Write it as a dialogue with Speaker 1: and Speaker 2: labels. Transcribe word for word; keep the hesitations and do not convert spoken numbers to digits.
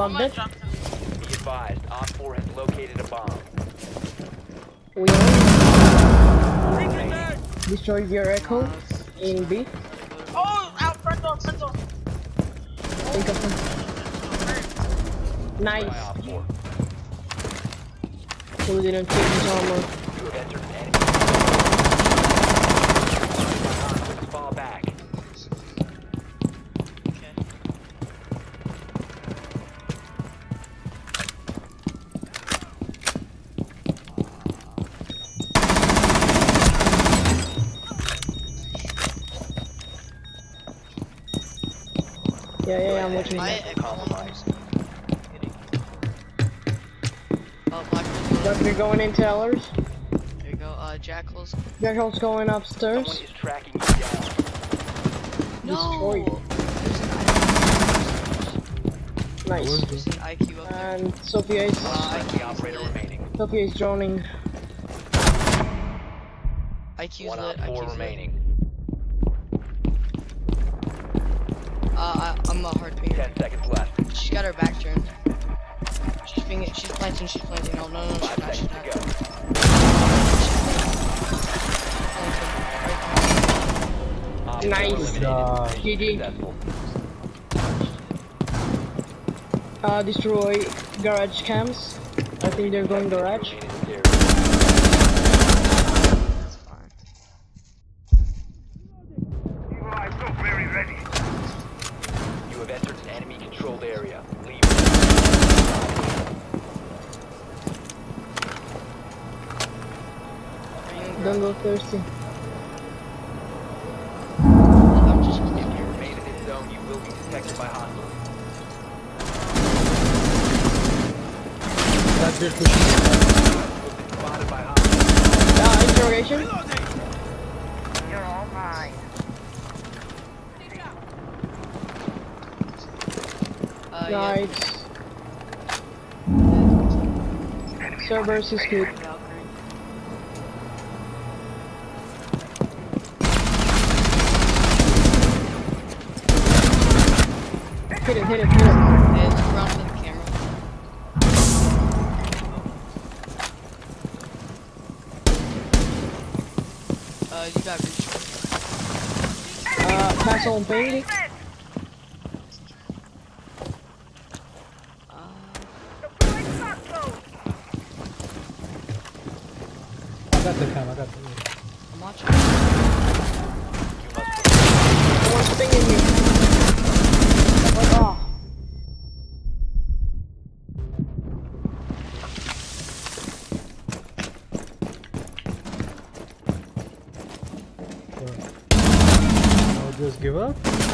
Speaker 1: bomb dead.
Speaker 2: Drop them.
Speaker 3: Be advised, Op four has located a bomb.
Speaker 1: We only
Speaker 3: Remaining.
Speaker 1: destroyed your echo in B.
Speaker 2: Oh, out front door, front door.
Speaker 1: Think of him.
Speaker 3: By
Speaker 1: Nice.
Speaker 3: Op four.
Speaker 1: So we didn't take his armor.
Speaker 3: You have entered an enemy. Fall back.
Speaker 2: Okay.
Speaker 1: Yeah, yeah, yeah, I'm watching.
Speaker 2: I
Speaker 1: that.
Speaker 2: echo compromise. Oh, black.
Speaker 1: But we're going into Ellers.
Speaker 2: There you go. Uh, jackals.
Speaker 1: Jackal's going
Speaker 3: Someone
Speaker 1: upstairs.
Speaker 3: is tracking you down.
Speaker 1: Destroyed.
Speaker 2: No.
Speaker 1: Nice.
Speaker 2: There's an I Q up there.
Speaker 1: And Sophia is
Speaker 2: Uh,
Speaker 3: Friendly operator remaining.
Speaker 1: Sophia is droning.
Speaker 2: I Q's
Speaker 3: One
Speaker 2: lit.
Speaker 3: Op four
Speaker 2: I Q's lit.
Speaker 3: remaining.
Speaker 2: Uh, I, I'm a hard pinger.
Speaker 3: Ten seconds left.
Speaker 2: She's got her back turned. She's pinging. She's planting. She's planting. No, no, no, she's
Speaker 3: Five
Speaker 2: not. She's
Speaker 3: seconds
Speaker 2: not.
Speaker 3: to go. Op four
Speaker 1: Nice.
Speaker 3: eliminated.
Speaker 4: Uh,
Speaker 1: G G.
Speaker 3: Successful.
Speaker 1: Uh, destroy garage cams. I think they're going garage.
Speaker 3: Remain in this area.
Speaker 2: That's fine.
Speaker 3: You have entered an enemy controlled area. Leave.
Speaker 1: Don't go thirsty.
Speaker 2: I'm just.
Speaker 3: If you remain in this zone, you will be detected by hostiles.
Speaker 4: That's it.
Speaker 3: You have been spotted by hostiles.
Speaker 1: Uh, interrogation.
Speaker 5: You're all mine.
Speaker 2: Uh, yeah.
Speaker 1: Nice. Cerberus is good.
Speaker 2: Valkyrie.
Speaker 1: Hit it, hit it, hit it.
Speaker 2: Hey, look around to the camera. Uh, you got reach.
Speaker 1: Uh, pass on painting.
Speaker 2: Uh,
Speaker 4: I got the cam, I got the
Speaker 2: I'm watching.
Speaker 1: Someone's pinging you. Like, oh.
Speaker 4: I'll just give up.